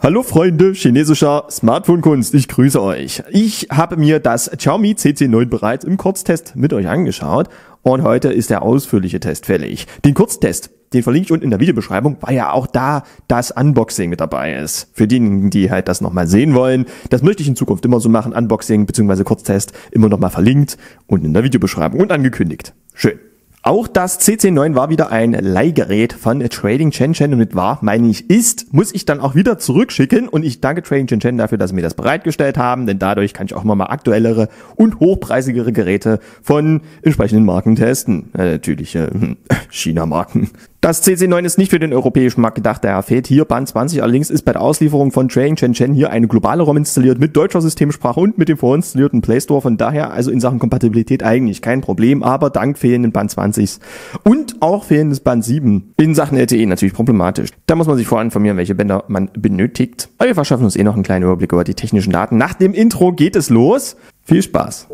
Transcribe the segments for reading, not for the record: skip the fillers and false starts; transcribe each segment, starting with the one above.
Hallo Freunde chinesischer Smartphone-Kunst, ich grüße euch. Ich habe mir das Xiaomi CC9 bereits im Kurztest mit euch angeschaut und heute ist der ausführliche Test fällig. Den Kurztest, den verlinke ich unten in der Videobeschreibung, weil ja auch da das Unboxing mit dabei ist. Für diejenigen, die halt das nochmal sehen wollen, das möchte ich in Zukunft immer so machen, Unboxing bzw. Kurztest immer nochmal verlinkt und in der Videobeschreibung und angekündigt. Schön. Auch das CC9 war wieder ein Leihgerät von Trading Shenzhen und mit war, meine ich, muss ich dann auch wieder zurückschicken und ich danke Trading Shenzhen dafür, dass sie mir das bereitgestellt haben, denn dadurch kann ich auch immer mal aktuellere und hochpreisigere Geräte von entsprechenden Marken testen. Natürlich China-Marken. Das CC9 ist nicht für den europäischen Markt gedacht, daher fehlt hier Band 20. Allerdings ist bei der Auslieferung von Trading Shenzhen hier eine globale ROM installiert mit deutscher Systemsprache und mit dem vorinstallierten Play Store. Von daher also in Sachen Kompatibilität eigentlich kein Problem, aber dank fehlenden Band 20 und auch fehlendes Band 7 in Sachen LTE natürlich problematisch. Da muss man sich vorher informieren, welche Bänder man benötigt. Aber wir verschaffen uns noch einen kleinen Überblick über die technischen Daten. Nach dem Intro geht es los. Viel Spaß!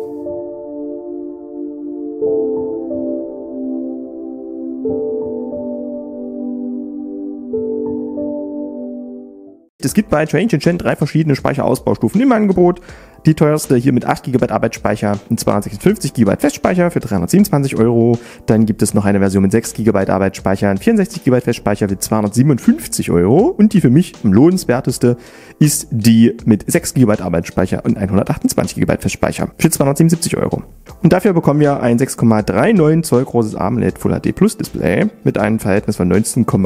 Es gibt bei Trading Shenzhen 3 verschiedene Speicherausbaustufen im Angebot. Die teuerste hier mit 8 GB Arbeitsspeicher und 256 GB Festspeicher für 327 €. Dann gibt es noch eine Version mit 6 GB Arbeitsspeicher und 64 GB Festspeicher für 257 €. Und die für mich am lohnenswerteste ist die mit 6 GB Arbeitsspeicher und 128 GB Festspeicher für 277 €. Und dafür bekommen wir ein 6,39 Zoll großes AMOLED Full HD Plus Display mit einem Verhältnis von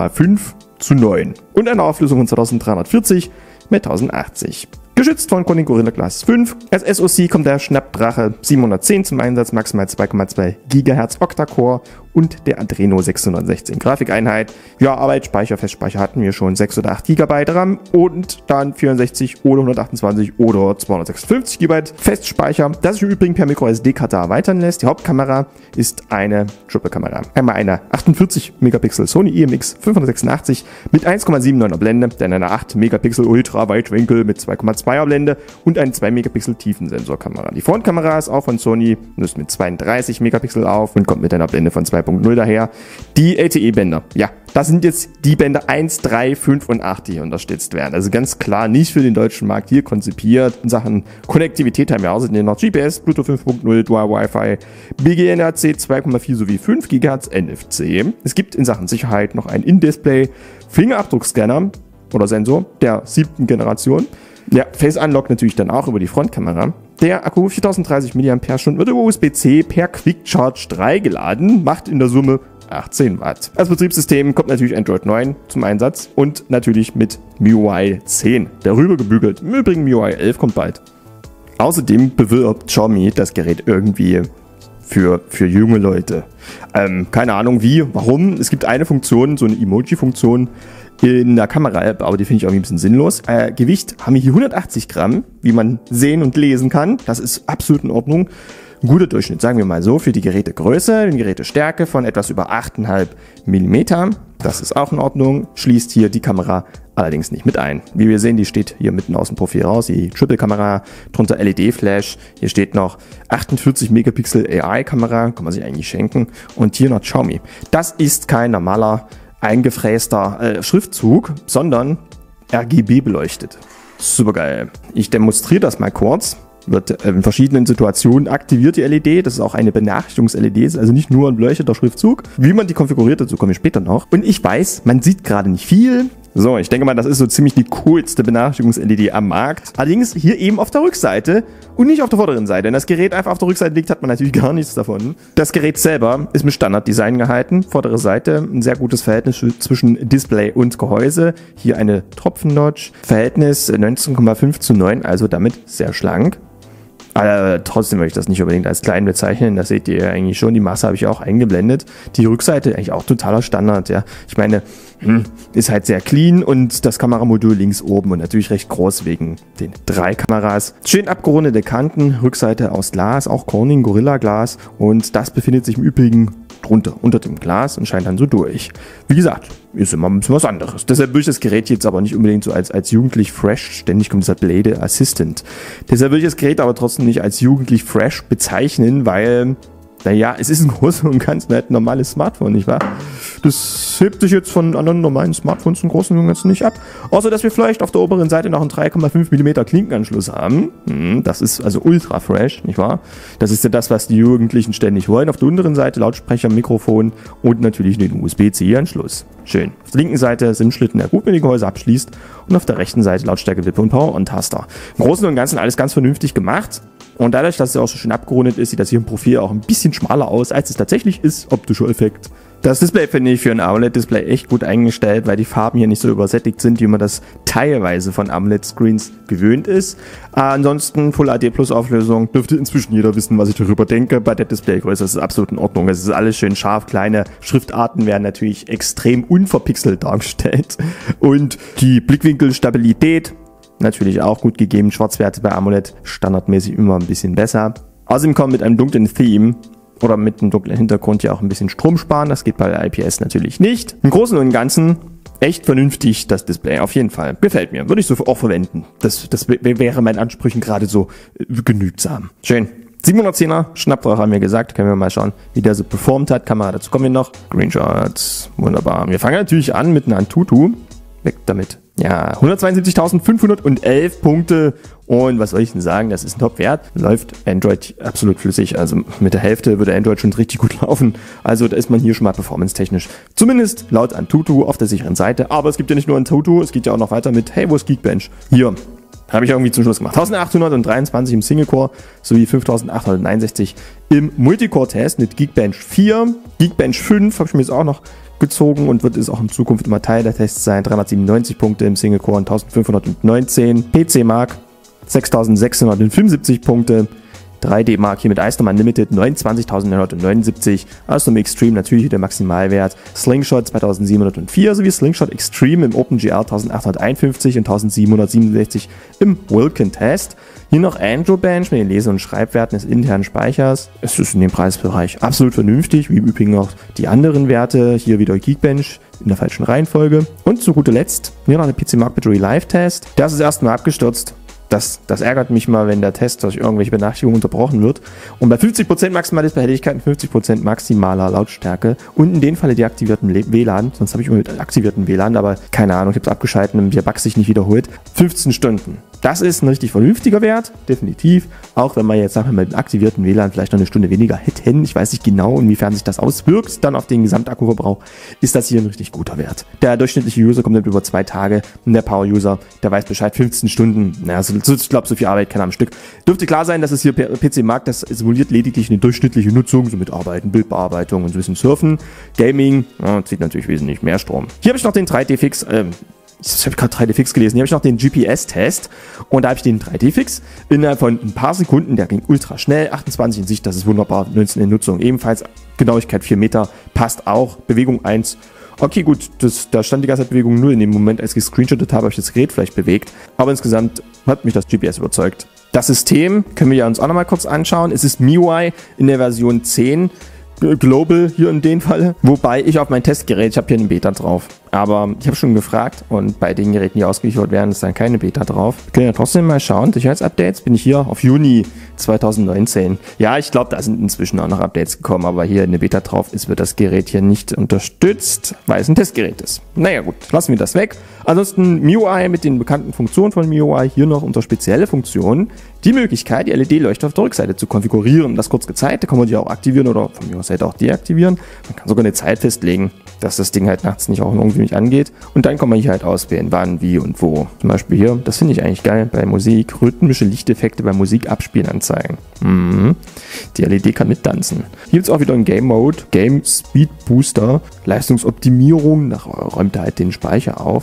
19,5:9 und einer Auflösung von 2340 mit 1080. Geschützt von Corning Gorilla Glass 5. Als SoC kommt der Snapdrache 710 zum Einsatz, maximal 2,2 GHz Octa-Core und der Adreno 616 Grafikeinheit. Ja, Arbeitsspeicher, Festspeicher hatten wir schon 6 oder 8 GB RAM und dann 64 oder 128 oder 256 GB Festspeicher, das sich im Übrigen per MicroSD-Karte erweitern lässt. Die Hauptkamera ist eine Triple-Kamera. Einmal eine 48 Megapixel Sony IMX 586 mit 1,79er Blende, dann eine 8 Megapixel Ultra-Weitwinkel mit 2,2er Blende und eine 2 Megapixel Tiefensensorkamera. Die Frontkamera ist auch von Sony, löst mit 32 Megapixel auf und kommt mit einer Blende von 2.0 daher. Die LTE-Bänder, ja, das sind jetzt die Bänder 1, 3, 5 und 8, die hier unterstützt werden. Also ganz klar nicht für den deutschen Markt hier konzipiert. In Sachen Konnektivität haben wir außerdem noch GPS, Bluetooth 5.0, Dual Wi-Fi, BGNRC 2,4 sowie 5 GHz NFC. Es gibt in Sachen Sicherheit noch einen In-Display Fingerabdruckscanner oder Sensor der 7. Generation. Ja, Face Unlock natürlich dann auch über die Frontkamera. Der Akku 4030 mAh wird über USB-C per Quick Charge 3 geladen, macht in der Summe 18 Watt. Als Betriebssystem kommt natürlich Android 9 zum Einsatz und natürlich mit MIUI 10 darüber gebügelt. Im Übrigen MIUI 11 kommt bald. Außerdem bewirbt Xiaomi das Gerät irgendwie für junge Leute. Keine Ahnung wie, warum. Es gibt eine Funktion, so eine Emoji-Funktion in der Kamera-App, aber die finde ich irgendwie ein bisschen sinnlos. Gewicht haben wir hier 180 Gramm, wie man sehen und lesen kann. Das ist absolut in Ordnung. Ein guter Durchschnitt, sagen wir mal so, für die Gerätegröße, die Gerätestärke von etwas über 8,5 mm. Das ist auch in Ordnung. Schließt hier die Kamera allerdings nicht mit ein. Wie wir sehen, die steht hier mitten aus dem Profil raus, die Triple-Kamera, drunter LED-Flash. Hier steht noch 48 Megapixel AI-Kamera, kann man sich eigentlich schenken. Und hier noch Xiaomi. Das ist kein normaler eingefräster Schriftzug, sondern RGB beleuchtet. Supergeil. Ich demonstriere das mal kurz. Wird in verschiedenen Situationen aktiviert die LED. Das ist auch eine Benachrichtigungs-LED, also nicht nur ein beleuchteter Schriftzug. Wie man die konfiguriert, dazu komme ich später noch. Und ich weiß, man sieht gerade nicht viel. So, ich denke mal, das ist so ziemlich die coolste Benachrichtigungs-LED am Markt. Allerdings hier eben auf der Rückseite und nicht auf der vorderen Seite. Wenn das Gerät einfach auf der Rückseite liegt, hat man natürlich gar nichts davon. Das Gerät selber ist mit Standarddesign gehalten. Vordere Seite, ein sehr gutes Verhältnis zwischen Display und Gehäuse. Hier eine Tropfen-Notch. Verhältnis 19,5:9, also damit sehr schlank. Aber trotzdem möchte ich das nicht unbedingt als klein bezeichnen. Das seht ihr eigentlich schon. Die Masse habe ich auch eingeblendet. Die Rückseite eigentlich auch totaler Standard. Ja, ich meine, ist halt sehr clean und das Kameramodul links oben und natürlich recht groß wegen den 3 Kameras. Schön abgerundete Kanten, Rückseite aus Glas, auch Corning Gorilla Glas und das befindet sich im Übrigen drunter, unter dem Glas und scheint dann so durch. Wie gesagt, ist immer ein bisschen was anderes. Deshalb würde ich das Gerät jetzt aber nicht unbedingt so als jugendlich fresh, ständig kommt dieser Blade Assistant. Deshalb würde ich das Gerät aber trotzdem nicht als jugendlich fresh bezeichnen, weil naja, es ist ein großes und ganz ein normales Smartphone, nicht wahr? Das hebt sich jetzt von anderen normalen Smartphones im Großen und Ganzen nicht ab. Außer, dass wir vielleicht auf der oberen Seite noch einen 3,5 mm Klinkenanschluss haben. Das ist also ultra fresh, nicht wahr? Das ist ja das, was die Jugendlichen ständig wollen. Auf der unteren Seite Lautsprecher, Mikrofon und natürlich den USB-C-Anschluss. Schön. Auf der linken Seite SIM-Schlitten, der gut mit den Gehäuse abschließt. Und auf der rechten Seite Lautstärke-Wippe und Power-On-Taster. Im Großen und Ganzen alles ganz vernünftig gemacht. Und dadurch, dass es auch so schön abgerundet ist, sieht das hier im Profil auch ein bisschen schmaler aus, als es tatsächlich ist. Optischer Effekt. Das Display finde ich für ein AMOLED-Display echt gut eingestellt, weil die Farben hier nicht so übersättigt sind, wie man das teilweise von AMOLED-Screens gewöhnt ist. Ansonsten Full HD Plus Auflösung, dürfte inzwischen jeder wissen, was ich darüber denke. Bei der Displaygröße ist es absolut in Ordnung. Es ist alles schön scharf, kleine Schriftarten werden natürlich extrem unverpixelt dargestellt. Und die Blickwinkelstabilität natürlich auch gut gegeben. Schwarzwerte bei AMOLED standardmäßig immer ein bisschen besser. Außerdem kommt mit einem dunklen Theme oder mit einem dunklen Hintergrund ja auch ein bisschen Strom sparen. Das geht bei der IPS natürlich nicht. Im Großen und Ganzen echt vernünftig das Display, auf jeden Fall. Gefällt mir, würde ich so auch verwenden. Das wäre meinen Ansprüchen gerade so genügsam. Schön. 710er Schnappdrache haben wir gesagt. Können wir mal schauen, wie der so performt hat. Kamera, dazu kommen wir noch. Screenshots, wunderbar. Wir fangen natürlich an mit einer Antutu. Weg damit. Ja, 172.511 Punkte. Und was soll ich denn sagen? Das ist ein Top-Wert. Läuft Android absolut flüssig. Also mit der Hälfte würde Android schon richtig gut laufen. Also da ist man hier schon mal performance-technisch. Zumindest laut Antutu auf der sicheren Seite. Aber es gibt ja nicht nur Antutu, es geht ja auch noch weiter mit, hey, wo ist Geekbench? Hier. Habe ich irgendwie zum Schluss gemacht. 1823 im Single-Core sowie 5869 im Multicore-Test mit Geekbench 4. Geekbench 5 habe ich mir jetzt auch noch gezogen und wird es auch in Zukunft immer Teil der Tests sein. 397 Punkte im Single-Core und 1519. PC Mark 6675 Punkte. 3D Mark hier mit Ice Unlimited 29.979. Astom Extreme natürlich der Maximalwert. Slingshot 2704 sowie Slingshot Extreme im OpenGR 1851 und 1767 im Vulkan Test. Hier noch Androbench mit den Lese- und Schreibwerten des internen Speichers. Es ist in dem Preisbereich absolut vernünftig, wie im Übrigen auch die anderen Werte. Hier wieder Geekbench in der falschen Reihenfolge. Und zu guter Letzt hier noch der PC Mark Battery Live Test. Der ist erstmal abgestürzt. Das ärgert mich mal, wenn der Test durch irgendwelche Benachrichtigungen unterbrochen wird. Und bei 50% maximaler Displayhelligkeit und 50% maximaler Lautstärke und in dem Falle deaktivierten WLAN, sonst habe ich immer mit aktivierten WLAN, aber keine Ahnung, ich habe es abgeschaltet und der Bug sich nicht wiederholt. 15 Stunden. Das ist ein richtig vernünftiger Wert, definitiv. Auch wenn man jetzt, sagen wir mal, mit aktivierten WLAN vielleicht noch eine Stunde weniger hätten. Ich weiß nicht genau, inwiefern sich das auswirkt. Dann auf den Gesamtakkuverbrauch ist das hier ein richtig guter Wert. Der durchschnittliche User kommt über 2 Tage und der Power-User, der weiß Bescheid, 15 Stunden. Naja, ich glaube, so viel Arbeit kann er am Stück. Dürfte klar sein, dass es hier PC Mark, das simuliert lediglich eine durchschnittliche Nutzung, so mit Arbeiten, Bildbearbeitung und so ein bisschen Surfen. Gaming, zieht natürlich wesentlich mehr Strom. Hier habe ich noch den 3D-Fix, ich habe gerade 3D-Fix gelesen. Hier habe ich noch den GPS-Test und da habe ich den 3D-Fix innerhalb von ein paar Sekunden, der ging ultra schnell, 28 in Sicht, das ist wunderbar, 19 in Nutzung ebenfalls, Genauigkeit 4 Meter, passt auch, Bewegung 1. Okay, gut, da stand die ganze Zeit Bewegung 0 in dem Moment, als ich gescreenshottet habe, habe ich das Gerät vielleicht bewegt, aber insgesamt hat mich das GPS überzeugt. Das System können wir ja uns auch nochmal kurz anschauen. Es ist MIUI in der Version 10. Global hier in dem Fall, wobei ich auf mein Testgerät, ich habe hier eine Beta drauf, aber ich habe schon gefragt und bei den Geräten, die ausgeliefert werden, ist dann keine Beta drauf. Wir können ja trotzdem mal schauen, Sicherheitsupdates, bin ich hier auf Juni 2019. Ja, ich glaube, da sind inzwischen auch noch Updates gekommen, aber hier eine Beta drauf ist, wird das Gerät hier nicht unterstützt, weil es ein Testgerät ist. Naja gut, lassen wir das weg. Ansonsten MIUI mit den bekannten Funktionen von MIUI, hier noch unter spezielle Funktionen, die Möglichkeit, die LED-Leuchte auf der Rückseite zu konfigurieren. Das kurz gezeigt, da kann man die auch aktivieren oder von mir aus halt auch deaktivieren. Man kann sogar eine Zeit festlegen, dass das Ding halt nachts nicht auch irgendwie nicht angeht. Und dann kann man hier halt auswählen, wann, wie und wo. Zum Beispiel hier, das finde ich eigentlich geil, bei Musik, rhythmische Lichteffekte beim Musik abspielen anzeigen. Die LED kann mittanzen. Hier gibt es auch wieder einen Game Mode, Game Speed Booster, Leistungsoptimierung, da räumt er halt den Speicher auf.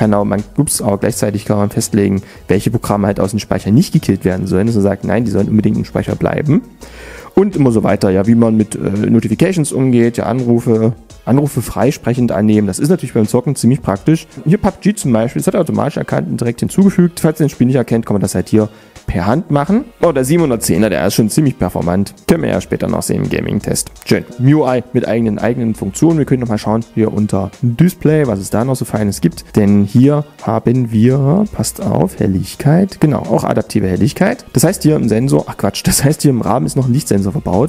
Aber gleichzeitig kann man festlegen, welche Programme halt aus dem Speicher nicht gekillt werden sollen. Dass man sagt, nein, die sollen unbedingt im Speicher bleiben. Und immer so weiter, ja, wie man mit Notifications umgeht, ja, Anrufe freisprechend annehmen. Das ist natürlich beim Zocken ziemlich praktisch. Hier PUBG zum Beispiel, das hat er automatisch erkannt und direkt hinzugefügt. Falls ihr das Spiel nicht erkennt, kann man das halt hier per Hand machen. Oh, der 710er, der ist schon ziemlich performant. Können wir ja später noch sehen im Gaming-Test. Schön. MIUI mit eigenen Funktionen. Wir können noch mal schauen hier unter Display, was es da noch so Feines gibt. Denn hier haben wir, passt auf, Helligkeit. Genau, auch adaptive Helligkeit. Das heißt hier im Sensor, das heißt hier im Rahmen ist noch ein Lichtsensor verbaut.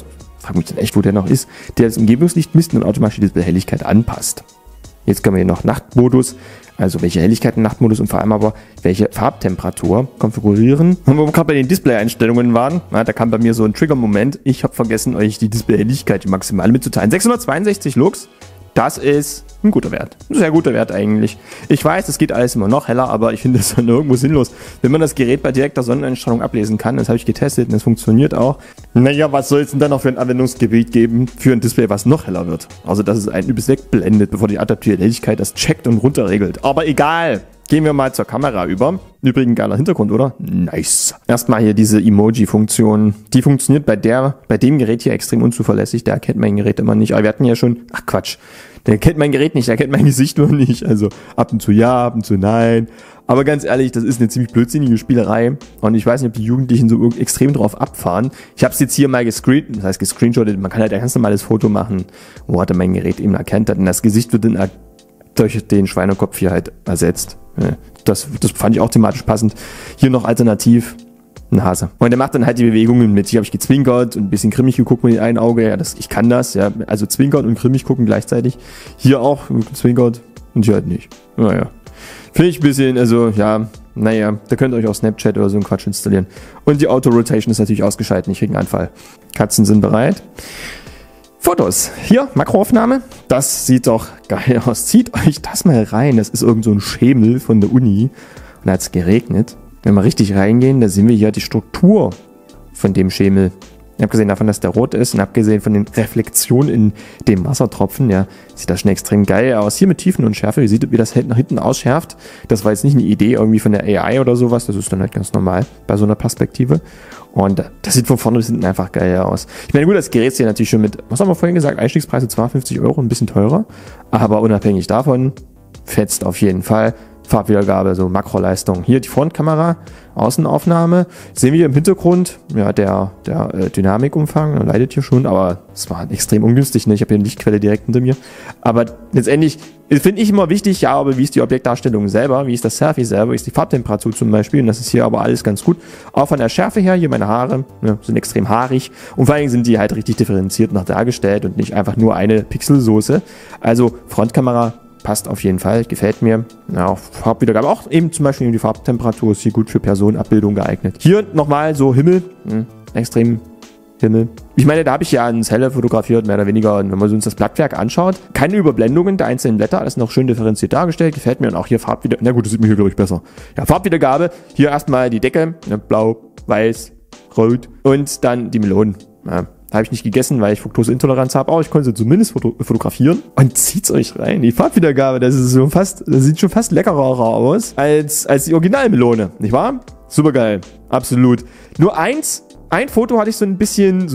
frag mich dann echt, wo der noch ist, der das Umgebungslicht misst und automatisch die Display-Helligkeit anpasst. Jetzt können wir hier noch Nachtmodus, also welche Helligkeit im Nachtmodus und vor allem aber welche Farbtemperatur konfigurieren. Und wo wir gerade bei den Display-Einstellungen waren, da kam bei mir so ein Trigger-Moment. Ich habe vergessen, euch die Display-Helligkeit, die maximale mitzuteilen. 662 Lux, das ist ein guter Wert. Ein sehr guter Wert eigentlich. Ich weiß, es geht alles immer noch heller, aber ich finde es dann irgendwo sinnlos. Wenn man das Gerät bei direkter Sonneneinstrahlung ablesen kann, das habe ich getestet und das funktioniert auch. Naja, was soll es denn dann noch für ein Anwendungsgebiet geben für ein Display, was noch heller wird? Also, dass es einen übelst wegblendet, bevor die adaptive Helligkeit das checkt und runterregelt. Aber egal. Gehen wir mal zur Kamera über. Übrigens geiler Hintergrund, oder? Nice. Erstmal hier diese Emoji-Funktion. Die funktioniert bei dem Gerät hier extrem unzuverlässig. Der erkennt mein Gerät immer nicht. Aber wir hatten ja schon, ach Quatsch. Der kennt mein Gerät nicht, der kennt mein Gesicht nur nicht. Also ab und zu ja, ab und zu nein. Aber ganz ehrlich, das ist eine ziemlich blödsinnige Spielerei. Und ich weiß nicht, ob die Jugendlichen so extrem drauf abfahren. Ich habe es jetzt hier mal gescreenshottet. Man kann halt ein ganz normales Foto machen, wo er mein Gerät eben erkennt hat. Und das Gesicht wird dann durch den Schweinekopf hier halt ersetzt. Das fand ich auch thematisch passend. Hier noch alternativ ein Hase. Und der macht dann halt die Bewegungen mit. Hier habe ich gezwinkert und ein bisschen grimmig geguckt mit dem einen Auge. Ja, ich kann das. Ja, also zwinkern und grimmig gucken gleichzeitig. Hier auch gezwinkert und hier halt nicht. Naja. Finde ich ein bisschen, also ja, naja, da könnt ihr euch auch Snapchat oder so einen Quatsch installieren. Und die Auto-Rotation ist natürlich ausgeschaltet, ich kriege einen Anfall. Katzen sind bereit. Fotos. Hier, Makroaufnahme. Das sieht doch geil aus. Zieht euch das mal rein. Das ist irgend so ein Schemel von der Uni. Und da hat es geregnet. Wenn wir richtig reingehen, da sehen wir hier die Struktur von dem Schemel. Abgesehen davon, dass der rot ist und abgesehen von den Reflexionen in dem Wassertropfen, ja, sieht das schon extrem geil aus. Hier mit Tiefen und Schärfe, ihr seht, wie das nach hinten ausschärft. Das war jetzt nicht eine Idee irgendwie von der AI oder sowas, das ist dann halt ganz normal bei so einer Perspektive. Und das sieht von vorne bis hinten einfach geil aus. Ich meine, gut, das Gerät ist hier natürlich schon mit, was haben wir vorhin gesagt, Einstiegspreise 52 €, ein bisschen teurer. Aber unabhängig davon, fetzt auf jeden Fall. Farbwiedergabe, so Makroleistung. Hier die Frontkamera, Außenaufnahme. Sehen wir hier im Hintergrund, ja, der Dynamikumfang, leidet hier schon, aber es war extrem ungünstig, ne? Ich habe hier eine Lichtquelle direkt hinter mir. Aber letztendlich finde ich immer wichtig, ja, aber wie ist die Objektdarstellung selber, wie ist das Selfie selber, wie ist die Farbtemperatur zum Beispiel, und das ist hier aber alles ganz gut. Auch von der Schärfe her, hier meine Haare, ja, sind extrem haarig und vor allen Dingen sind die halt richtig differenziert noch dargestellt und nicht einfach nur eine Pixelsoße. Also Frontkamera passt auf jeden Fall, gefällt mir. Ja, auch Farbwiedergabe, auch eben zum Beispiel die Farbtemperatur ist hier gut für Personenabbildung geeignet. Hier nochmal so Himmel, extrem Himmel. Ich meine, da habe ich ja eine Zelle fotografiert, mehr oder weniger. Und wenn man uns das Blattwerk anschaut, keine Überblendungen der einzelnen Blätter, alles noch schön differenziert dargestellt, gefällt mir. Und auch hier Farbwiedergabe, na gut, das sieht man hier, glaube ich, besser. Ja, Farbwiedergabe, hier erstmal die Decke, ja, blau, weiß, rot und dann die Melonen. Ja. Habe ich nicht gegessen, weil ich Fructoseintoleranz habe, aber ich konnte sie zumindest fotografieren. Und zieht's euch rein. Die Farbwiedergabe, das sieht schon fast leckerer aus als die Originalmelone, nicht wahr? Super geil. Absolut. Nur ein Foto hatte ich so ein bisschen,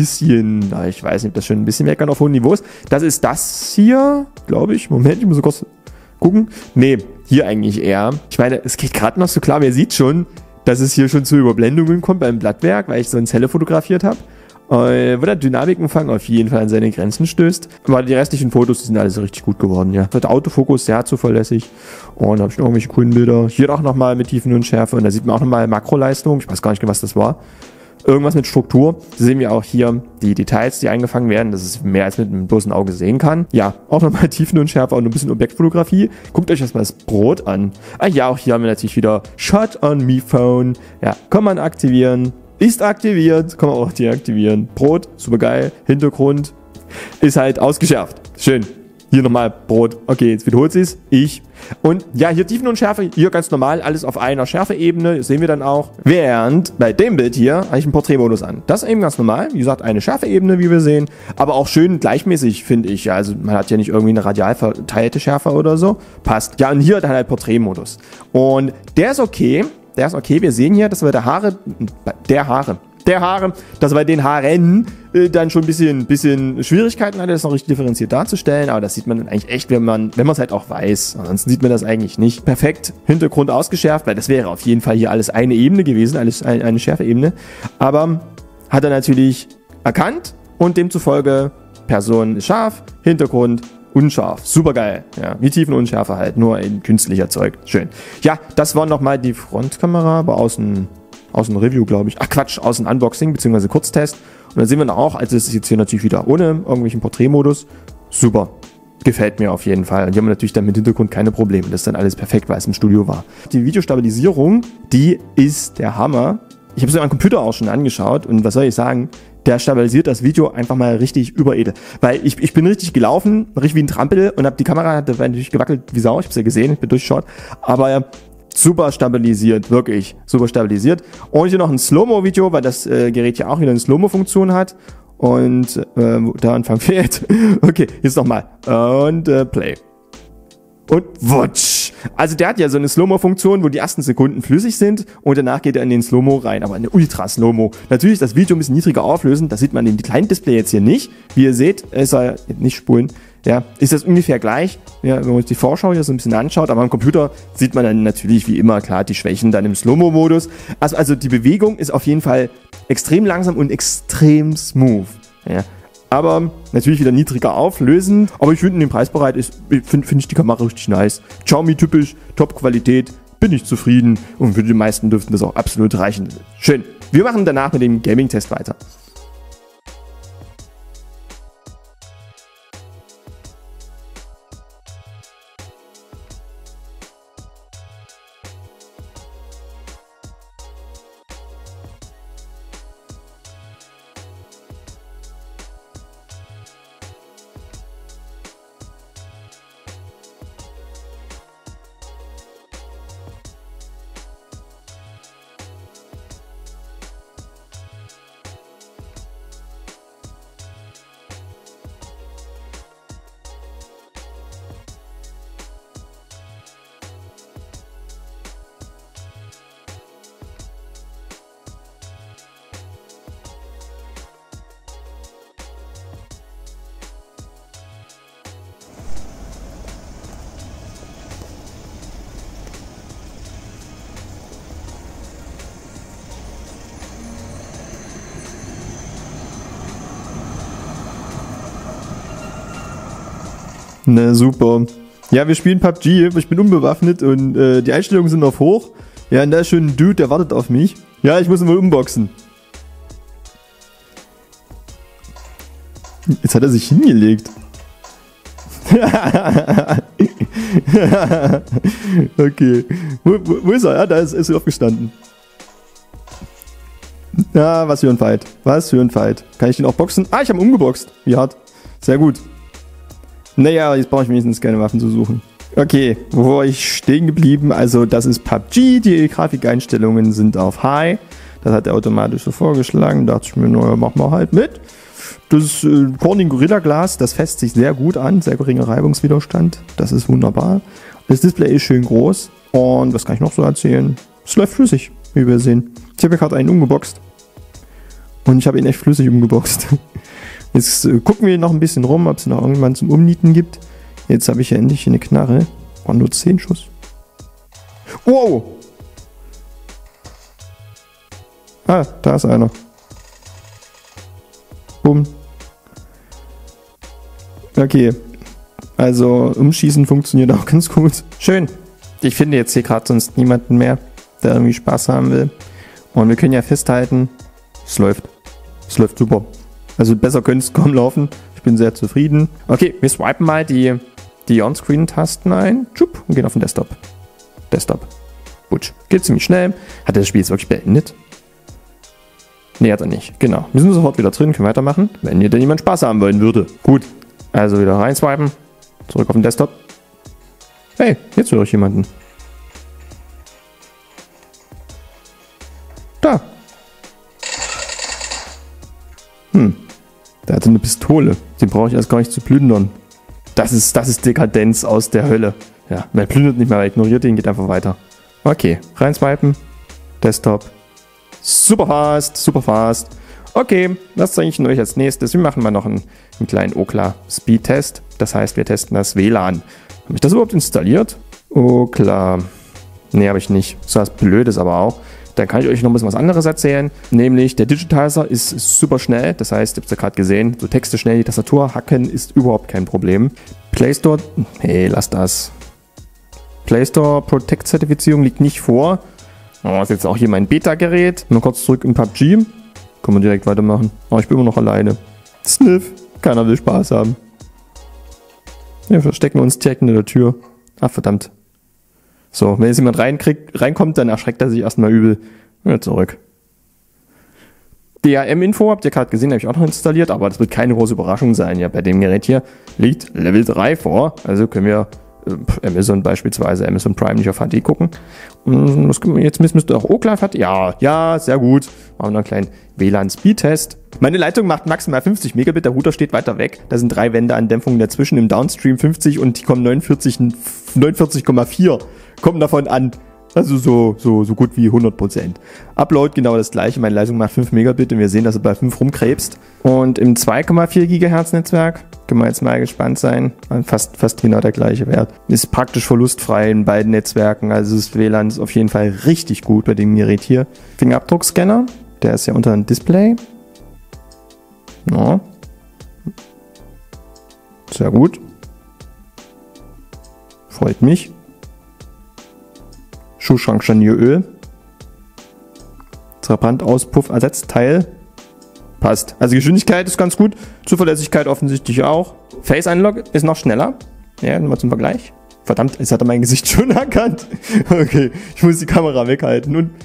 ich weiß nicht, ob das schon ein bisschen meckern auf hohem Niveau ist. Das ist das hier, glaube ich. Moment, ich muss so kurz gucken. Nee, hier eigentlich eher. Ich meine, es geht gerade noch so klar, wer sieht schon, dass es hier schon zu Überblendungen kommt beim Blattwerk, weil ich so eine Zelle fotografiert habe. Wo der Dynamikumfang auf jeden Fall an seine Grenzen stößt. Aber die restlichen Fotos, die sind alles richtig gut geworden, ja. Der Autofokus sehr zuverlässig. Und da habe ich noch irgendwelche coolen Bilder. Hier auch nochmal mit Tiefen und Schärfe. Und da sieht man auch nochmal Makroleistung. Ich weiß gar nicht, was das war. Irgendwas mit Struktur. Da sehen wir auch hier die Details, die eingefangen werden. Das ist mehr, als mit einem bloßen Auge sehen kann. Ja, auch nochmal Tiefen und Schärfe und ein bisschen Objektfotografie. Guckt euch erstmal das Brot an. Ah ja, auch hier haben wir natürlich wieder Shot on Me Phone. Ja, kann man aktivieren. Ist aktiviert, kann man auch deaktivieren. Brot, super geil. Hintergrund ist halt ausgeschärft. Schön. Hier nochmal Brot. Okay, jetzt wiederholt sie es. Und ja, hier Tiefen und Schärfe, hier ganz normal, alles auf einer Schärfeebene, das sehen wir dann auch. Während bei dem Bild hier habe ich einen Porträtmodus an. Das ist eben ganz normal, wie gesagt, eine Schärfeebene, wie wir sehen, aber auch schön gleichmäßig, finde ich. Ja, also man hat ja nicht irgendwie eine radial verteilte Schärfe oder so. Passt. Ja, und hier dann halt Porträtmodus. Und der ist okay. Wir sehen hier, dass wir dass bei den Haaren dann schon ein bisschen Schwierigkeiten hatte, das noch richtig differenziert darzustellen, aber das sieht man dann eigentlich echt, wenn man es halt auch weiß. Ansonsten sieht man das eigentlich nicht. Perfekt, Hintergrund ausgeschärft, weil das wäre auf jeden Fall hier alles eine Ebene gewesen, alles eine Schärfeebene. Aber hat er natürlich erkannt und demzufolge Person ist scharf, Hintergrund unscharf. Super geil. Ja, wie Tiefenunschärfe halt, nur in künstlich erzeugt. Schön. Ja, das war nochmal die Frontkamera, aber außen Review, glaube ich. Ach Quatsch, außen Unboxing bzw. Kurztest. Und da sehen wir auch, also es ist jetzt hier natürlich wieder ohne irgendwelchen Porträtmodus. Super. Gefällt mir auf jeden Fall. Und hier haben wir natürlich dann mit Hintergrund keine Probleme. Das ist dann alles perfekt, weil es im Studio war. Die Videostabilisierung, die ist der Hammer. Ich habe es mir am Computer auch schon angeschaut und was soll ich sagen? Der stabilisiert das Video einfach mal richtig überedel. Weil ich bin richtig gelaufen, richtig wie ein Trampel und habe die Kamera, da war natürlich gewackelt wie Sau, ich habe es ja gesehen, ich bin durchgeschaut. Aber super stabilisiert, wirklich super stabilisiert. Und hier noch ein Slow-Mo-Video, weil das Gerät ja auch wieder eine Slow-Mo-Funktion hat. Und der Anfang fehlt. Okay, jetzt nochmal. Und Play. Und wutsch. Also der hat ja so eine Slow-Mo-Funktion, wo die ersten Sekunden flüssig sind und danach geht er in den Slow-Mo rein, aber eine Ultra-Slow-Mo. Natürlich ist das Video ein bisschen niedriger auflösen, das sieht man in dem kleinen Display jetzt hier nicht. Wie ihr seht, ist er nicht spulen. Ja, ist das ungefähr gleich, ja, wenn man sich die Vorschau hier so ein bisschen anschaut, aber am Computer sieht man dann natürlich wie immer klar die Schwächen dann im Slow-Mo-Modus. Also die Bewegung ist auf jeden Fall extrem langsam und extrem smooth. Ja. Aber natürlich wieder niedriger auflösend, aber ich finde in dem Preisbereich finde ich die Kamera richtig nice. Xiaomi typisch, Top-Qualität, bin ich zufrieden und für die meisten dürften das auch absolut reichen. Schön. Wir machen danach mit dem Gaming-Test weiter. Na super. Ja, wir spielen PUBG, ich bin unbewaffnet und die Einstellungen sind auf hoch. Ja, und da ist schon ein Dude, der wartet auf mich. Ja, ich muss ihn mal unboxen. Jetzt hat er sich hingelegt. Okay. Wo ist er? Ja, da ist er aufgestanden. Ja, was für ein Fight. Was für ein Fight. Kann ich den auch boxen? Ah, ich habe ihn umgeboxt. Wie hart. Sehr gut. Naja, jetzt brauche ich wenigstens keine Waffen zu suchen. Okay, wo war ich stehen geblieben? Also das ist PUBG, die Grafikeinstellungen sind auf High. Das hat er automatisch so vorgeschlagen. Da dachte ich mir nur, machen wir halt mit. Das Corning Gorilla Glas, das fässt sich sehr gut an. Sehr geringer Reibungswiderstand. Das ist wunderbar. Das Display ist schön groß. Und was kann ich noch so erzählen? Es läuft flüssig, wie wir sehen. Ich habe ja gerade einen umgeboxt. Und ich habe ihn echt flüssig umgeboxt. Jetzt gucken wir noch ein bisschen rum, ob es noch irgendwann zum Umnieten gibt. Jetzt habe ich ja endlich eine Knarre. Waren nur 10 Schuss. Wow! Ah, da ist einer. Bumm. Okay. Also, Umschießen funktioniert auch ganz gut. Schön. Ich finde jetzt hier gerade sonst niemanden mehr, der irgendwie Spaß haben will. Und wir können ja festhalten, es läuft. Es läuft super. Also besser könnte es kaum laufen. Ich bin sehr zufrieden. Okay, wir swipen mal die On-Screen-Tasten ein. Und gehen auf den Desktop. Gut. Geht ziemlich schnell. Hat das Spiel jetzt wirklich beendet? Nee, hat er nicht. Genau. Wir sind sofort wieder drin, können weitermachen. Wenn hier denn jemand Spaß haben wollen würde. Gut. Also wieder rein swipen. Zurück auf den Desktop. Hey, jetzt höre ich jemanden. Da. Der hatte eine Pistole. Den brauche ich erst gar nicht zu plündern. Das ist Dekadenz aus der Hölle. Ja, wer plündert nicht mehr, ignoriert ihn, geht einfach weiter. Okay, reinswipen. Desktop. Super fast. Okay, was zeige ich euch als nächstes? Wir machen mal noch einen kleinen Okla Speed-Test. Das heißt, wir testen das WLAN. Habe ich das überhaupt installiert? Okla. Nee, habe ich nicht. So was Blödes aber auch. Dann kann ich euch noch ein bisschen was anderes erzählen. Nämlich, der Digitizer ist super schnell. Das heißt, ihr habt es ja gerade gesehen, so Texte schnell, die Tastatur hacken ist überhaupt kein Problem. Play Store, hey, lass das. Play Store Protect Zertifizierung liegt nicht vor. Oh, ist jetzt auch hier mein Beta-Gerät. Mal kurz zurück in PUBG. Können wir direkt weitermachen. Aber ich bin immer noch alleine. Sniff. Keiner will Spaß haben. Wir verstecken uns direkt in der Tür. Ach, verdammt. So, wenn jetzt jemand reinkommt, dann erschreckt er sich erstmal übel. Wieder zurück. DRM-Info habt ihr gerade gesehen, habe ich auch noch installiert, aber das wird keine große Überraschung sein. Ja, bei dem Gerät hier liegt Level 3 vor. Also können wir Amazon beispielsweise, Amazon Prime nicht auf HD gucken. Und jetzt müsste auch OCLAV hat. Ja, sehr gut. Machen wir noch einen kleinen WLAN-Speed-Test. Meine Leitung macht maximal 50 Megabit, der Router steht weiter weg. Da sind 3 Wände an Dämpfung dazwischen, im Downstream 50 und die kommen 49,4 kommen davon an. Also so gut wie 100%. Upload genau das gleiche. Meine Leitung macht 5 Megabit und wir sehen, dass er bei 5 rumkrebst. Und im 2,4 Gigahertz Netzwerk, können wir jetzt mal gespannt sein, fast genau der gleiche Wert. Ist praktisch verlustfrei in beiden Netzwerken, also das WLAN ist auf jeden Fall richtig gut bei dem Gerät hier. Fingerabdruckscanner, der ist ja unter dem Display. Ja. Sehr gut. Freut mich. Schuhschrankscharnieröl. Trabantauspuff-Ersatzteil. Passt. Also Geschwindigkeit ist ganz gut. Zuverlässigkeit offensichtlich auch. Face Unlock ist noch schneller. Ja, mal zum Vergleich. Verdammt, jetzt hat er mein Gesicht schon erkannt. Okay, ich muss die Kamera weghalten. Und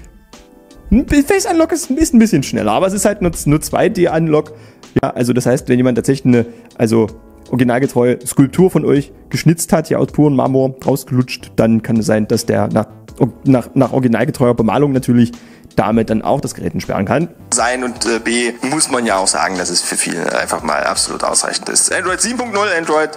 Face Unlock ist ein bisschen schneller, aber es ist halt nur 2D Unlock. Ja, also das heißt, wenn jemand tatsächlich eine, originalgetreue Skulptur von euch geschnitzt hat, hier aus purem Marmor rausgelutscht, dann kann es sein, dass der nach originalgetreuer Bemalung natürlich damit dann auch das Gerät entsperren kann. Und B, muss man ja auch sagen, dass es für viele einfach mal absolut ausreichend ist. Android 7.0, Android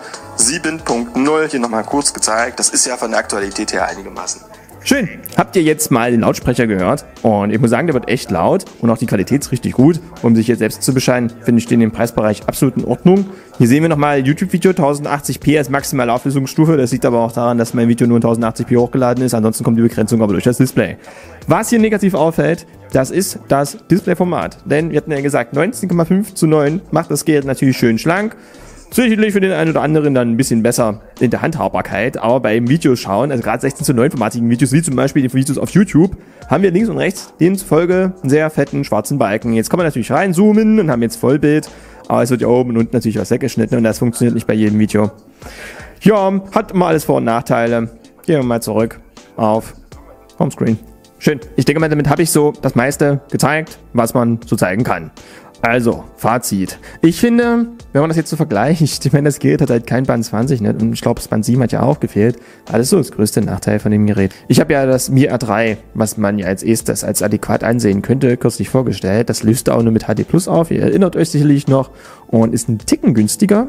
7.0, hier nochmal kurz gezeigt. Das ist ja von der Aktualität her einigermaßen. Schön. Habt ihr jetzt mal den Lautsprecher gehört? Und ich muss sagen, der wird echt laut und auch die Qualität ist richtig gut. Um sich jetzt selbst zu bescheiden, finde ich den im Preisbereich absolut in Ordnung. Hier sehen wir nochmal YouTube-Video, 1080p als maximale Auflösungsstufe. Das liegt aber auch daran, dass mein Video nur in 1080p hochgeladen ist. Ansonsten kommt die Begrenzung aber durch das Display. Was hier negativ auffällt, das ist das Displayformat. Denn wir hatten ja gesagt, 19,5:9 macht das Gerät natürlich schön schlank. Sicherlich für den einen oder anderen dann ein bisschen besser in der Handhabbarkeit, aber beim Videoschauen, also gerade 16:9 formatigen Videos, wie zum Beispiel die Videos auf YouTube, haben wir links und rechts demzufolge einen sehr fetten schwarzen Balken. Jetzt kann man natürlich reinzoomen und haben jetzt Vollbild, aber es wird ja oben und unten natürlich was weggeschnitten und das funktioniert nicht bei jedem Video. Ja, hat immer alles Vor- und Nachteile. Gehen wir mal zurück auf Homescreen. Schön. Ich denke mal, damit habe ich so das meiste gezeigt, was man so zeigen kann. Also, Fazit. Ich finde, wenn man das jetzt so vergleicht, ich meine, das Gerät hat halt kein Band 20, ne? Und ich glaube, das Band 7 hat ja auch gefehlt. Das ist so das größte Nachteil von dem Gerät. Ich habe ja das Mi A3, was man ja als erstes als adäquat ansehen könnte, kürzlich vorgestellt. Das löst auch nur mit HD Plus auf. Ihr erinnert euch sicherlich noch. Und ist ein Ticken günstiger.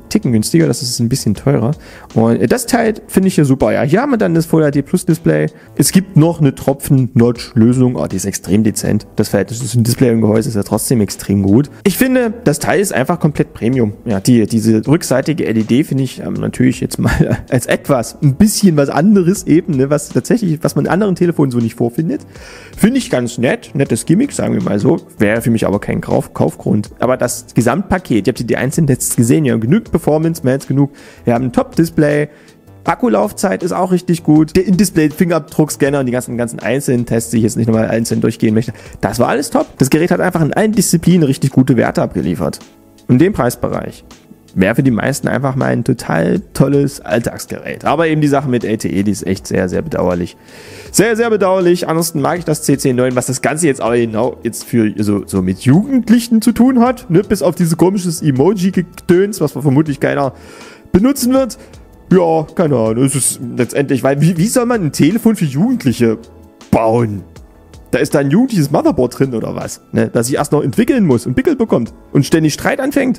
Das ist ein bisschen teurer. Und das Teil finde ich hier super. Ja, hier haben wir dann das Full HD Plus Display. Es gibt noch eine Tropfen-Notch-Lösung. Oh, die ist extrem dezent. Das Verhältnis zwischen Display und Gehäuse ist ja trotzdem extrem gut. Ich finde, das Teil ist einfach komplett Premium. Ja, diese rückseitige LED finde ich natürlich jetzt mal als ein bisschen was anderes eben, ne, was man in anderen Telefonen so nicht vorfindet. Finde ich ganz nett. Nettes Gimmick, sagen wir mal so. Wäre für mich aber kein Kaufgrund. Aber das Gesamtpaket, ihr habt die einzelnen Tests gesehen, ja, genug Performance, mehr als genug. Wir haben ein Top-Display, Akkulaufzeit ist auch richtig gut, der In-Display-Fingerabdruckscanner und die ganzen einzelnen Tests, die ich jetzt nicht nochmal einzeln durchgehen möchte, das war alles top. Das Gerät hat einfach in allen Disziplinen richtig gute Werte abgeliefert. In dem Preisbereich wäre für die meisten einfach mal ein total tolles Alltagsgerät. Aber eben die Sache mit LTE, die ist echt sehr, sehr bedauerlich. Sehr, sehr bedauerlich. Ansonsten mag ich das CC9, was das Ganze jetzt aber genau jetzt für so mit Jugendlichen zu tun hat. Ne? Bis auf dieses komisches Emoji-Gedöns, was vermutlich keiner benutzen wird. Ja, keine Ahnung. Es ist letztendlich, weil wie soll man ein Telefon für Jugendliche bauen? Da ist da ein jugendliches Motherboard drin oder was? Ne? Das sich erst noch entwickeln muss und Pickel bekommt und ständig Streit anfängt.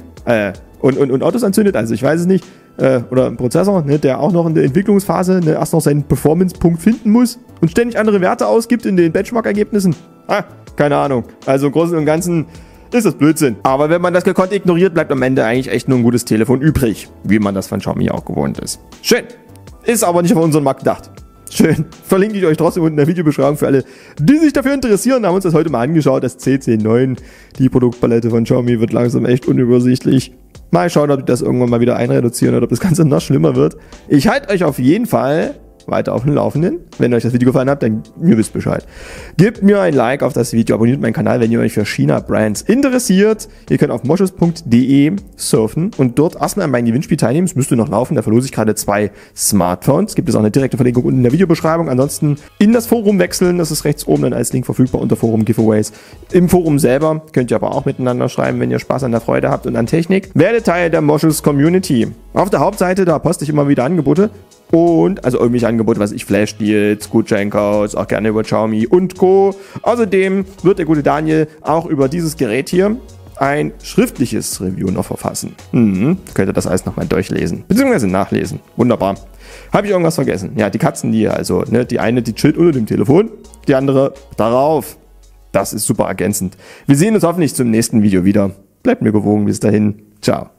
Und Autos anzündet, also ich weiß es nicht. Oder ein Prozessor, ne, der auch noch in der Entwicklungsphase erst noch seinen Performance-Punkt finden muss und ständig andere Werte ausgibt in den Benchmark-Ergebnissen. Keine Ahnung. Also im Großen und Ganzen ist das Blödsinn. Aber wenn man das gekonnt ignoriert, bleibt am Ende eigentlich echt nur ein gutes Telefon übrig. Wie man das von Xiaomi auch gewohnt ist. Schön. Ist aber nicht auf unseren Markt gedacht. Schön. Verlinke ich euch trotzdem unten in der Videobeschreibung für alle, die sich dafür interessieren. Haben uns das heute mal angeschaut. Das CC9, die Produktpalette von Xiaomi, wird langsam echt unübersichtlich. Mal schauen, ob die das irgendwann mal wieder einreduzieren oder ob das Ganze noch schlimmer wird. Ich halte euch auf jeden Fall weiter auf dem Laufenden. Wenn euch das Video gefallen hat, dann ihr wisst Bescheid. Gebt mir ein Like auf das Video, abonniert meinen Kanal, wenn ihr euch für China-Brands interessiert. Ihr könnt auf moschus.de surfen und dort erstmal an meinem Gewinnspiel teilnehmen. Es müsste noch laufen, da verlose ich gerade 2 Smartphones. Gibt es auch eine direkte Verlinkung unten in der Videobeschreibung. Ansonsten in das Forum wechseln, das ist rechts oben dann als Link verfügbar unter Forum Giveaways. Im Forum selber könnt ihr aber auch miteinander schreiben, wenn ihr Spaß an der Freude habt und an Technik. Werdet Teil der Moschus Community. Auf der Hauptseite, da poste ich immer wieder Angebote. Und, also irgendwelche Angebote, was ich, Flash-Deals, Gutscheincodes, auch gerne über Xiaomi und Co. Außerdem wird der gute Daniel auch über dieses Gerät hier ein schriftliches Review noch verfassen. Könnt ihr das alles nochmal durchlesen, beziehungsweise nachlesen. Wunderbar. Habe ich irgendwas vergessen? Ja, die Katzen, die also, ne, die eine, die chillt unter dem Telefon, die andere darauf. Das ist super ergänzend. Wir sehen uns hoffentlich zum nächsten Video wieder. Bleibt mir gewogen, bis dahin. Ciao.